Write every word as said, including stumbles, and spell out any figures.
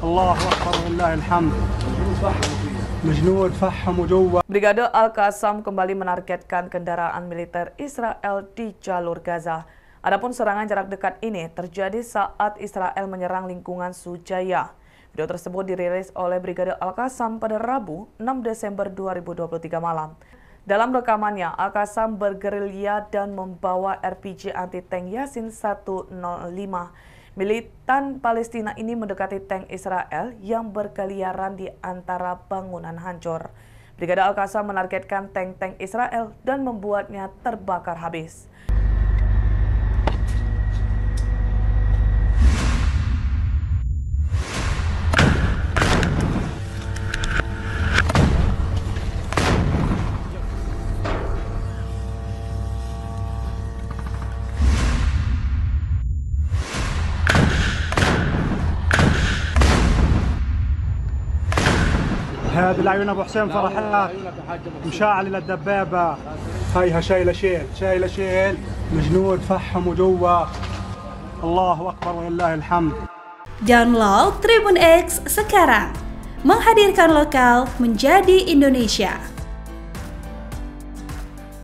الله أكبر ولله الحمد. مجنود فحم وجوه. Brigade Al-Qassam kembali menargetkan kendaraan militer Israel di jalur Gaza. Adapun serangan jarak dekat ini terjadi saat Israel menyerang lingkungan Sujaya. Video tersebut dirilis oleh Brigade Al-Qassam pada Rabu enam Desember dua ribu dua puluh tiga malam. Dalam rekamannya, Al-Qassam bergerilya dan membawa R P G anti-tank Yasin seratus lima. Militan Palestina ini mendekati tank Israel yang berkeliaran di antara bangunan hancur. Brigade Al-Qassam menargetkan tank-tank Israel dan membuatnya terbakar habis. هذه العيون ابو حسين فرحات مشاعل للدبابه. هيها شايله شيل شايله شيل مجنود فحم وجوه. الله اكبر ولله الحمد. Download Tribun X sekarang, menghadirkan lokal menjadi Indonesia.